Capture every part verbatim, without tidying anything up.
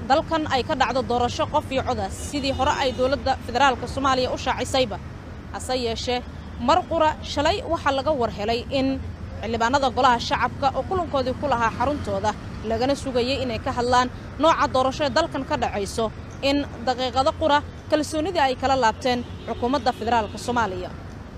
dalkan ay ka dhacdo doorasho qof iyo coda sidii hore ay dawladda federaalka Soomaaliya u shaacisayba hase yeeshee mar qura shalay waxa laga war helay in xildhibaanada golaha shacabka oo kulankoodii ku lahaa xaruntooda lagana sugayay inay ka hadlaan nooca doorasho ee dalkan ka dhacayso in daqiiqado qura kalsoonidii ay kala laabteen xukuumadda federaalka Soomaaliya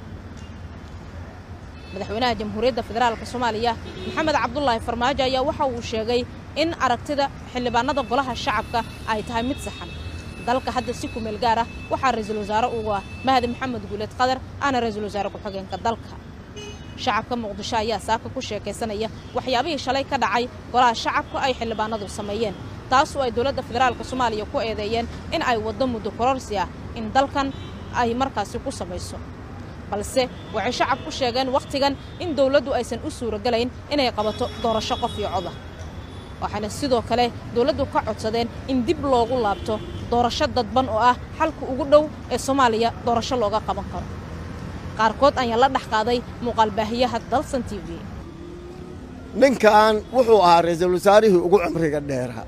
madaxweynaha jamhuuriyadda federaalka Soomaaliya Maxamed Cabdullaahi Farmaajo ayaa waxa uu sheegay in aragtida xildhibaanada golaha shacabka ay tahay mid saxan dalka hadda si ku meel gaar ah waxa ra'iisul wasaare uu ah Mahdi Maxamed Guuleed Qadar ana ra'iisul wasaare ku xigeenka dalka shacabka Muqdisho ayaa saaka ku sheekaysanaya waxyaabihii shalay ka dhacay golaha shacabka ay xildhibaanadu sameeyeen taas oo ay dawladda federaalka Soomaaliya ku eedeeyeen in ay wado muddo kororsi ah in dalkan ay markaasi ku samayso balse waxay shacabku sheegeen waqtigan in dawladdu aysan u suuragalayn inay qabato doorasho qof iyo cod ah waxaana sidoo kale dawladdu ka codsadeen in dib loogu laabto doorasho dadban oo ah xalka ugu dhow ee Soomaaliya doorasho looga qaban karo qaarkood ayaa la dhaxqaaday muuqaal baahiyaha dalsan T V ninkan wuxuu ahaa ra'iisul wasaarihii ugu cimriga dheeraa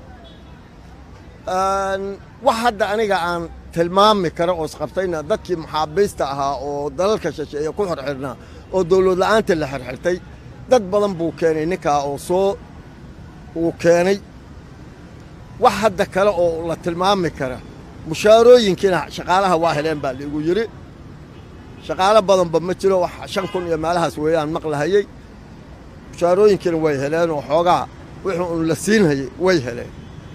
aan wax hadda aniga aan tilmaami karo oo isqabtayna dadkii maxaabiista ahaa oo dalalka shisheeye ku xirxirnaa oo dawlad la'aanta la xirxirtay dad badan buu keenay ninka oo soo uu keenay wax hadda kale oo la tilmaami kara mushaarooyinkiina shaqaalaha waa heleen baa lagu yiri shaqaale badan ba ma jiro wax shan kun iyo meelahaas weeyaan maqlahayay mushaarooyinkiina way heleen oo xoogaa wixii uu la siinayay way heleen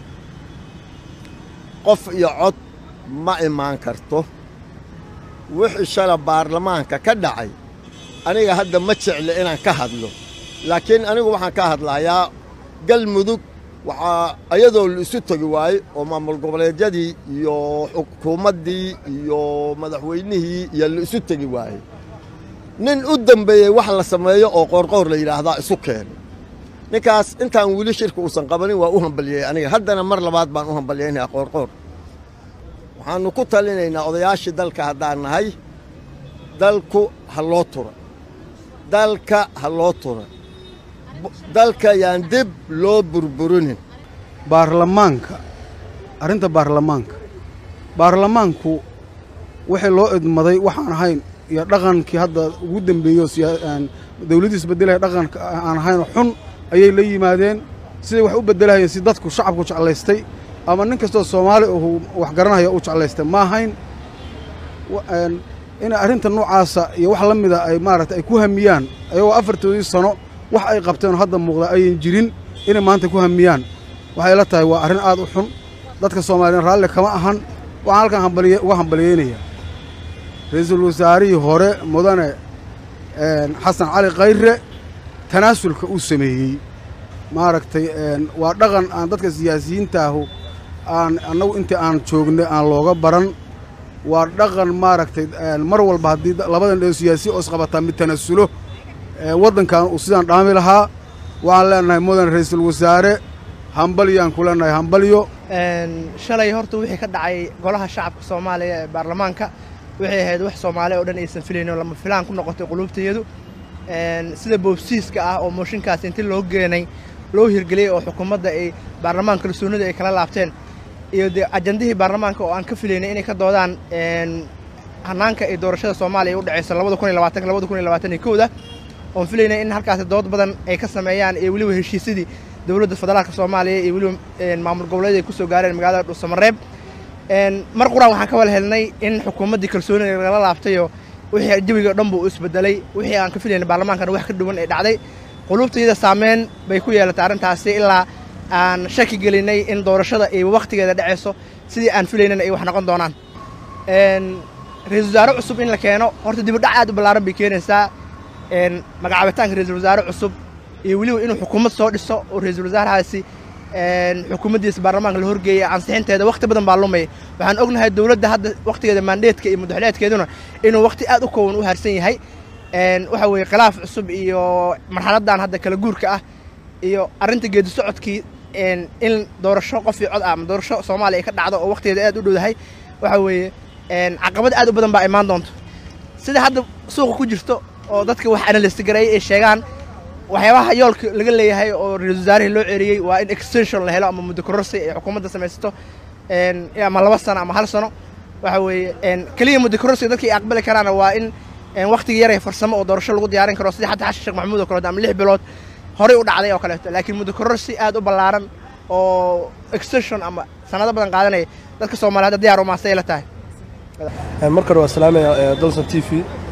qof iyo cod ma imaan karto wixii shala baarlamaanka ka dhacay aniga hadda ma jecla inaan ka hadlo laakiin anigu waxaan ka hadlayaa galmudug waxa ayadoo la isu tagi waay oo maamul goboleedyadii iyo xukuumaddii iyo madaxweynihii iyo la isu tagi waay nin u dambeeyay wax la sameeyo oo qorqor la yiraahdaa isu keen ninkaas intaan wili shirku uusan qabanin waa u hambaliyay aniga haddana mar labaad baan u hambaliyay qorqor waxaanu ku talinaynaa odayaashii dalka haddaan nahay dalku ha loo tura dalka ha loo tura dalka yaan dib loo burburinin baarlamaanka arrinta baarlamaanka baarlamaanku wixii loo idmaday waxaan ahayn iyo dhaqankii hadda ugu dambeeyo dawladda isbedelay dhaqanka aan ahayn xun ayay la yimaadeen sidii wax u bedelayeen si dadku shacabku jeclaystay ama nin kastoo Soomaali oo wax garanaya uu jeclaystay ma ahayn in arrinta noocaasa iyo wax la mid ah ay maaragtay ay ku hamiyaan ayagoo afartoodii sano wax ay qabteen hadda muuqda ayaan jirin inay maanta ku hamiyaan waxay la tahay waa arrin aad u xun dadka Soomaaliyeed raalli kama ahan waxaan halkan hambaliye uga hambaliyeenaya ra'iisul wasaarihii hore mudane xasan cali khayre tanaasulka uu sameeyey maaragtay waa dhaqan aan dadka siyaasiyiinta ah aan annagu intii aan joognay aan looga baran waa dhaqan maaragtay mar walba haddii labadan dheer siyaasi oo isqabataa mid tanaasulo waddankan uu sidaan dhaami lahaa waxaan leenahay mudan ra'iisul wasaare hambaliyaan ku leenahay hambaliyo shalay horta wixii ka dhacay golaha shacabka Soomaaliya ee baarlamaanka waxay ahayd wax Soomaali oo dhan aysan filaynin lama filaan ku noqotay qulubteedu sida boobsiiska ah oo mooshinkaas intii loo geenay loo hirgeliyay oo xukuumadda ay baarlamaanka kalsoonida ay kala laabteen iyo ajandihii baarlamaanka oo aan ka filaynay inay ka doodaan hanaanka ay doorashada Soomaaliya u dhacayso laba kun iyo labaatan laba kun iyo labaatan iyo kow oo filaynay in halkaas dood badan ay ka sameeyaan ee waliba heshiisyadii dawladda federaalka Soomaaliya iyo waliba maamul goboleedyada ay ku soo gaareen magaalada Dhuusamareeb mar qura waxaan ka wada helnay in xukuumaddii kalsoonida laga laabtay oo wixii jawiga dhan buu isbedelay wixii aan ka filaynay baarlamaanka wax ka duwan ay dhacday qulubteeda saameyn bay ku yeelatay arrintaasi ilaa aan shaki gelinay in doorashada ay waqtigeeda dhacayso sidii aan filaynay ay wax noqon doonaan ra'iisul wasaare cusub in la keeno horta dib u dhac aad u ballaaran bay keenaysaa magacaabitaanka ra'iisul wasaare cusub iyo waliba inuu xukuumad soo dhiso oo ra'iisul wasaarahaasi xukuumaddiisa baarlamaanka la horgeeyay ansixinteeda waqti badan baa lumay waxaan ognahay dawladda hadda waqtigeeda mandateska iyo madaxweynadeeduna inuu waqti aad u kooban u harsan yahay waxa weeye khilaaf cusub iyo marxaladan hadda kala guurka ah iyo arrinta geedi socodkii in doorasho qof iyo cod ah ama doorasho Soomaaliya ka dhacdo oo waqtigeeda aad u dhowdahay waxa weeye caqabad aad u badan baa imaan doonto sida hadda suuqa ku jirto oo dadka wax analyst gareeyay ay sheegaan waxyaabaha yoolka laga leeyahay oo ra-iisul wasaarihii loo ceeriyey waa in extension la helo ama muddo kororsi ay xukuumadda samaysato ama laba sano ama hal sano waxa weeye keliya muddo kororsiga dadkii ay aqbali karaana waa in waqtiga yar ee farsamo oo doorasho lagu diyaarin karo sidii xataa xashin sheekh maxamuud oo kaleeto ama lix bilood horey u dhacday oo kaleeto laakiin muddo kororsi aad u ballaaran oo extension ama sanado badan qaadanaya dadka Soomaaliyeed diyaar u maasay la tahay markar waa salaamaya dalsan T V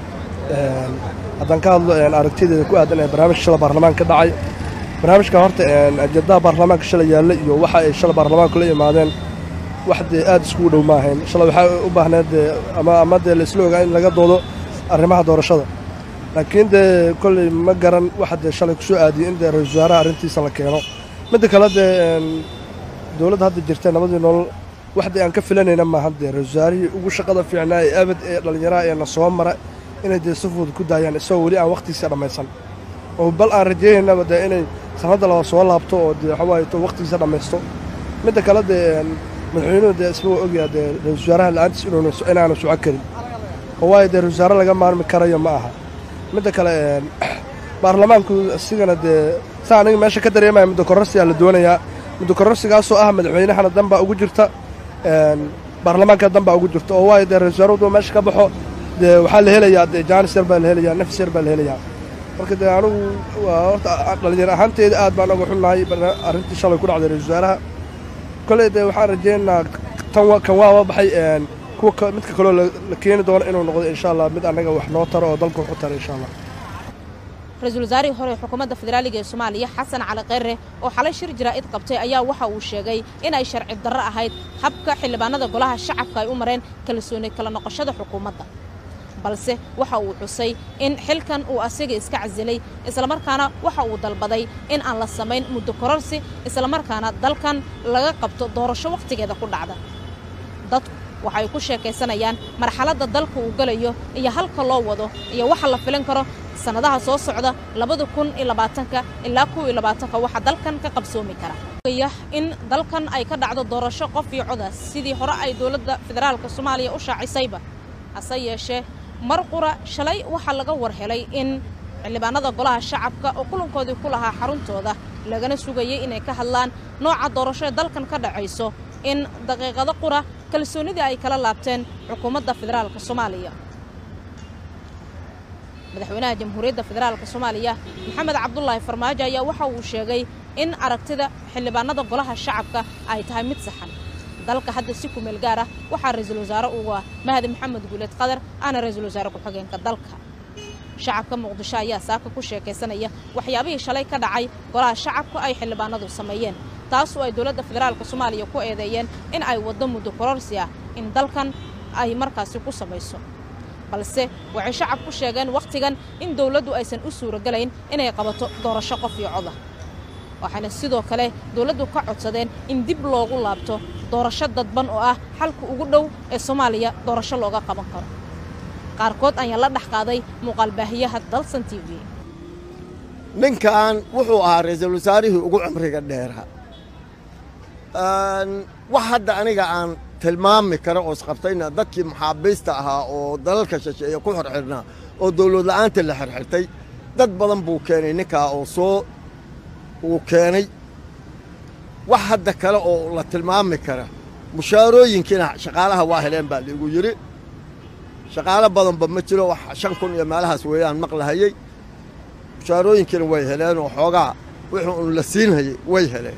haddaan ka hadlo aragtideeda ku aadan ee barnaamijka shala baarlamaanka dhacay barnaamijka horta ajadaha baarlamaanka shala yaalla iyo waxa ay shala baarlamaanka la yimaadeen wax aad isku dhow ma ahayn shala waxa u baahneed ama ama la isla ogaa in laga doodo arrimaha doorashada laakiin de kulli ma garan waxa de shalay ku soo aadiyay in ra-iisul wasaaraha arrintiisa la keeno mid kale de dawladda hadda jirta nabadii nolol waxda aan ka filanayna ma hadda ra-iisul wasaarihii ugu shaqada fiicnaa ee abad ee dhalinyarada ee na soo mara inay de safud ku daayaan isagoo weli aan waqtigiisa dhammaysan oo bal aan rajaynayna de inay sanada la soo laabto oo de waxa waaye waqtigiisa dhammaysto mid kale de madaxweynuhu de isagoo ogyahay de ra-iisul wasaaraha la'aantiis inuu inaanu soo karin oo waayo de ra-iisul wasaare laga maarmi karayo ma aha mid kale baarlamaanku sigana de saa aniga meesha ka dareemaya muddo kororsiga la doonayaa muddo kororsigaasoo ah madaxweynahana danbaa ugu jirta baarlamaanka danbaa ugu jirta oo waayo de ra-iisul wasaaruhu meesha ka baxo de waxaa la helayaa de jaanis yar baa la helayaa nafis yar baa la helayaa marka de anigu waa horta dhalinyar ahaanteeda aad baan uga xunnahay arrintii shalay ku dhacday ra-iisul wasaaraha koley de waxaan rajaynaynaa tan kan waaba baxay kuwa midka kaloo la keeni doono inuu noqdo insha allah mid annaga wax noo taro oo dalka wax u taro insha allah ra-iisul wasaarihii hore xukuumadda federaaliga ee Soomaaliya Xasan Cali Kheyre oo xalay shir jiraa'id qabtay ayaa waxa uu sheegay in ay sharci darro ahayd habka xildhibaanada golaha shacabka ay u mareen kalsooni kala noqoshada xukuumadda balse waxa uu xusay in xilkan uu asaga iska casilay isla markaana waxa uu dalbaday in aan la sameyn muddo kororsi isla markaana dalkan laga qabto doorasho waqtigeeda ku dhacda dadku waxay ku sheekaysanayaan marxaladda dalka uu galayo iyo halka loo wado iyo waxa la filan karo sanadaha soo socda labada kun iyo labaatanka ilaa kow iyo labaatanka waxa dalkan ka qabsoomi kara in dalkan ay ka dhacdo doorasho qof iyo cod sidii hore ay dawladda federaalka Soomaaliya u shaacisayba hase yeeshee mar qura shalay waxa laga war helay in xildhibaanada golaha shacabka oo kulankoodii ku lahaa xaruntooda lagana sugayay inay ka hadlaan nooca doorasho ee dalkan ka dhacayso in daqiiqado qura kalsoonidii ay kala laabteen xukuumadda federaalka Soomaaliya madaxweynaha jamhuuriyadda federaalka Soomaaliya Maxamed Cabdullaahi Farmaajo ayaa waxa uu sheegay in aragtida xildhibaanada golaha shacabka ay tahay mid saxan dalka hadda si ku meel gaar ah waxa ra'iisul wasaare uu waa Mahdi Maxamed Guuleed Qadar ana ra'iisul wasaare ku xigeenka dalka shacabka Muqdisho ayaa saaka ku sheekaysanaya waxyaabihii shalay ka dhacay golaha shacabka ay xildhibaanadu sameeyeen taas oo ay dawladda federaalka Soomaaliya ku eedeeyeen in ay wado muddo kororsi ah in dalkan ay markaasi ku samayso balse waxay shacabku sheegeen waqtigan in dawladdu aysan u suuragalayn inay qabato doorasho qof iyo cod ah waxaana sidoo kale dawladdu ka codsadeen in dib loogu laabto doorasho dadban oo ah xalka ugu dhow ee Soomaaliya doorasho looga qaban karo qaarkood ayaa la dhax qaaday muuqaal baahiyaha dalsan T V ninkan wuxuu ahaa ra'iisul wasaarihii ugu cumriga dheeraa wax hadda aniga aan tilmaami karo oo isqabtayna dadkii maxaabiista ahaa oo dalalka shisheeye ku xirxirnaa oo dawlad la'aanta la xirxirtay dad badan buu keenay ninkaa oo soo uu keenay wax hadda kale oo la tilmaami kara mushaarooyinkiina shaqaalaha waa heleen baa liigu yidhi shaqaalo badanba ma jiro wax shan kun iyo meelahaas weeyaan maqlahayey mushaarooyinkiina way heleen oo xoogaa wixii uun la siinhayey way heleen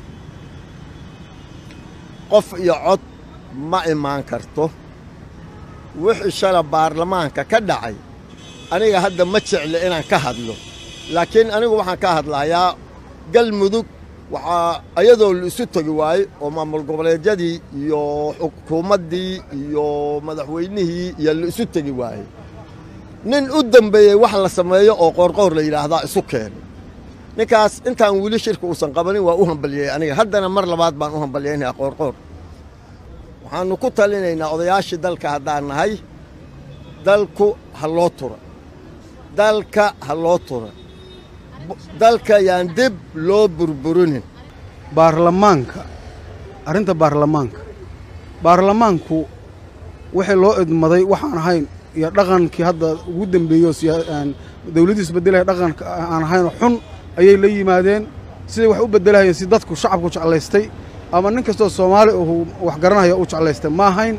qof iyo cod ma imaan karto wixii shala baarlamaanka ka dhacay aniga hadda ma jecli inaan ka hadlo laakiin anigu waxaan ka hadlayaa galmudug waxaa ayadoo la isu tagi waayey oo maamul goboleedyadii iyo xukuumaddii iyo madaxweynihii iyo la isu tegi waayey nin u dambeeyey wax la sameeyo oo qoorqoor la yidhaahdaa isu keenay ninkaas intaan weli shirka uusan qabanin waa u hambaliyey aniga haddana mar labaad baan u hambaliyaynayaa qoorqoor waxaannu ku talinaynaa odayaashii dalka haddaan nahay dalku ha loo tura dalka ha loo tura dalka yaan dib loo burburinin baarlamaanka arrinta baarlamaanka baarlamaanku wixii loo idmaday waxaan ahayn iyo dhaqankii hadda ugu dambeeyo dawladdiis bedelay dhaqanka aan ahayn xun ayay la yimaadeen siday wax u beddelahayeen si dadku shacabku jeclaystay ama nin kastoo soomaali uu wax garanaya u jeclaystay ma ahayn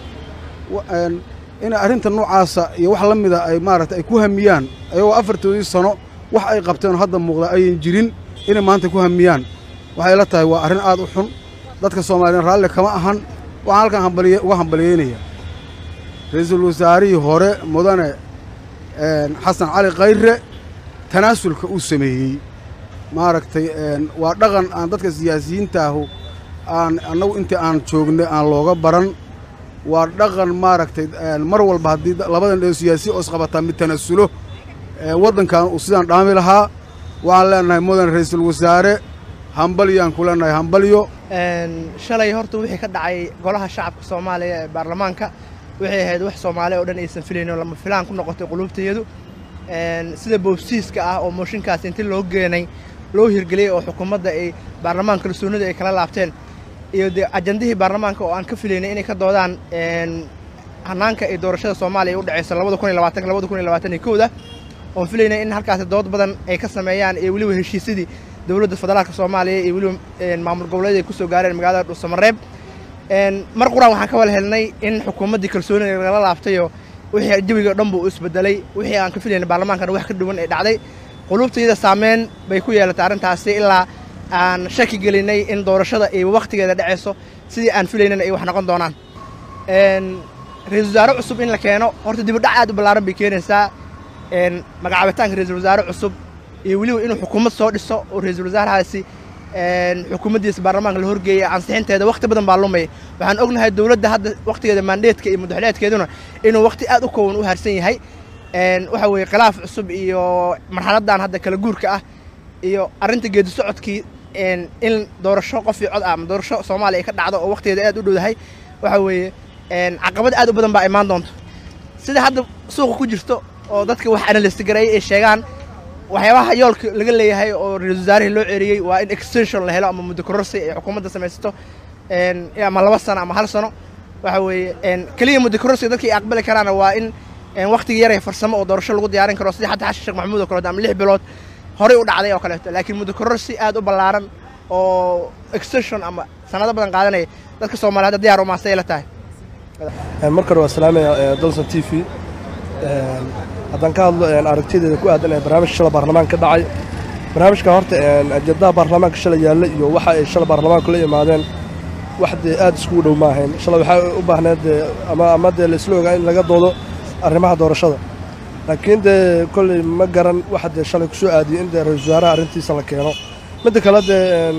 in arrinta noocaasa iyo wax la mida ay maaragtay ay ku hamiyaan ayagoo afartoodii sano wax ay qabteen hadda muuqda ayan jirin inay maanta ku hamiyaan waxay la tahay waa arrin aad u xun dadka Soomaaliyeed raalli kama ahan waxaan halkan hambaliye uga hambaliyeynaya ra'iisul wasaarihii hore mudane een Xasan Cali Khayre tanaasulka uu sameeyay maaragtay een waa dhaqan aan dadka siyaasiyiinta ah aan anagu inta aan joognay aan looga baran waa dhaqan maaragtay mar walba hadii labadan dheer siyaasi oo isqabata mid tanaasulo waddankan uu sidaan dhaami lahaa waxaan leenahay mudane ra'iisul wasaare hambaliyaan ku leenahay hambaliyo een shalay horta wixii ka dhacay golaha shacabka Soomaaliya ee baarlamaanka waxay ahayd wax Soomaali oo dhan aysan filaynin lama filaan ku noqotay qulubteedu een sida boobsiiska ah oo mooshinkaas intii loo geenay loo hirgeliyay oo xukuumadda ay baarlamaanka rasuulnimada ay kala laabteen iyo ajandihii baarlamaanka oo aan ka filaynay inay ka doodaan een hanaanka ay doorashada Soomaaliya u dhacayso laba kun iyo labaatan laba kun iyo labaatan iyo kow oo filaynay in halkaas dood badan ay ka sameeyaan ee wali heshiisyadii dawladda federaalka Soomaaliya iyo wali maamul goboleed ay ku soo gaareen magaalada Dhuusamareeb een mar quraan waxaan ka wada helnay in xukuumadda kalsoonida laga laabtayo wixii jawiga dhanba uu isbedelay wixii aan ka filaynay baarlamaanka wax ka duwan ee dhacday qulubtayda saameyn bay ku yeelatay arrintaasi ilaa aan shaki gelinay in doorashada ay waqtigeeda dhacayso sidii aan filaynay ay wax noqon doonaan een ra'iisul wasaare cusub in la keeno horta dib u dhac aad u ballaaran bay keenaysaa een magacaabitaanka ra'iisul wasaare cusub iyo waliba inuu xukuumad soo dhiso oo ra'iisul wasaarahaasi een xukuumaddiisa baarlamaanka la horgeeyay ansixinteeda waqti badan baa lumay waxaan ognahay dawladda hadda waqtigeeda mandateeka iyo madaxweynadeeduna inuu waqti aad u kooban u harsan yahay een waxa weeye khilaaf cusub iyo marxaladan hadda kala guurka ah iyo arrinta geedi socodkii een in doorasho qof iyo cod ah ama doorasho Soomaaliya ka dhacdo oo waqtigeeda aad u dhowdahay waxa weeye een caqabad aad u badan baa imaan doonto sida hadda suuqa ku jirto oo dadka wax analyst garay ay sheegaan waxyaabaha yoolka laga leeyahay oo ra'iisul wasaaraha loo ceeriyay waa in extension la helo ama muddo kororsi ay xukuumadda samaysto een ama laba sano ama hal sano waxa weeye een kaliya muddo kororsi dadkii aqbali karaan waa in een waqtiga yar ee farsamo oo doorasho lagu diyaarin karo sidii xataa Sheekh Maxamuud oo kale ama lix bilood hore u dhacday oo kale laakiin muddo kororsi aad u ballaaran oo extension ama sanado badan qaadanay dadka Soomaaliyeed diyaar u maasay la tahay markar waa salaamaya Dalsan T V een haddaan ka hadlo aragtideeda ku aadan ee barnaamijka shalay baarlamaanka ka dhacay barnaamijka horta ajadaha baarlamaanka shalay yaalla iyo waxa ay shalay baarlamaanka la yimaadeen wax aad isku dhow ma ahayn shalay waxa u baahneed ama ama la isla ogaa in laga doodo arrimaha doorashada laakiin de kulli ma garan waxa shalay ku soo aadiyay in ra'iisul wasaaraha arrintiisa la keeno mid kale de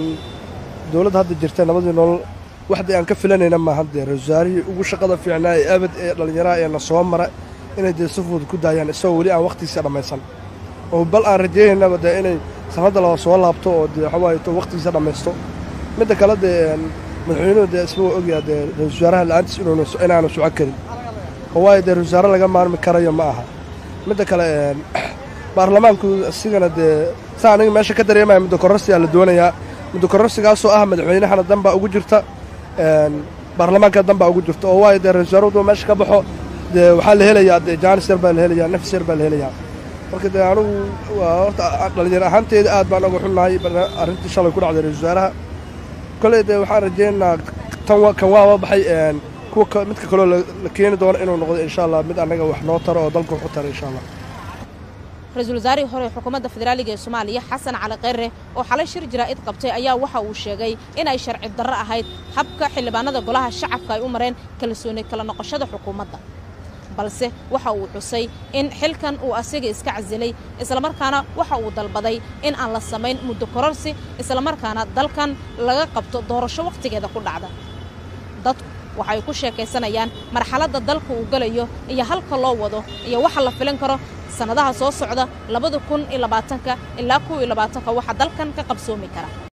dawladda hadda jirta nabadii nolol waxda aan ka filanayna ma hadda ra'iisul wasaarihii ugu shaqada fiicnaa ee abad ee dhalinyarada ee soo mara inay de safud ku daayaan isagoo wali aan waqtigiisa dhamaysan oo bal aan rajeeynaa de inay sanad la soo laabto oo de waxa waaye waqtigiisa dhamaysto mid kale de madaxweynuhu de isagoo ogyahay de ra'iisul wasaaraha la'aantiis inuu inaanu soo karin oo waaye de ra'iisul wasaare laga maarmi karayo ma aha mid kale baarlamaanku sigana de saaniga meesha ka dareemay mid kororsi la doonayaa mid kororsigaas oo ah madaxweynaha danba ugu jirta een baarlamaanka danba ugu jirta oo waaye de ra'iisul wasaaruhu meesha ka baxo de waxa la helayaa de jaanis yar baa la helayaa nafs yar baa la helayaa marka de anigu waa horta dhalinyaro ahaanteeda aad baan uga xunnahay arrintii shalay ku dhacday ra'iisul wasaaraha kale de waxaan rajeynayaa tan kan waa baxay een kuwa midka kale la keeni doono inuu noqdo insha Allah mid anaga wax noo taro oo dalka wax u taro insha Allah ra'iisul wasaarihii hore xukuumadda federaaliga ee Soomaaliya Xasan Cali Khayre oo xalay shir jiraa'id qabtay ayaa waxa uu sheegay in ay sharci darro ahayd habka xildhibaanada golaha shacabka ay u mareen kalsooni kala noqoshada xukuumadda balse waxa uu xusay in xilkan uu asiga iska casilay isla markaana waxa uu dalbaday in aan la sameyn muddo kororsi isla markaana dalkan laga qabto doorasho waqtigeeda ku dhacda dadku waxay ku sheekaysanayaan marxaladda dalka uu galayo iyo halka loo wado iyo waxa la filan karo sanadaha soo socda laba kun iyo labaatan ilaa kow iyo labaatan waxa dalkan ka qabsoomi kara